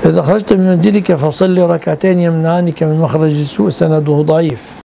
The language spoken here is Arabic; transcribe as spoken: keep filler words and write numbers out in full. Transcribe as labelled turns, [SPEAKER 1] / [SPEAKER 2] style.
[SPEAKER 1] إذا خرجت من منزلك فصل ركعتين يمنعانك من مخرج السوء، سنده ضعيف.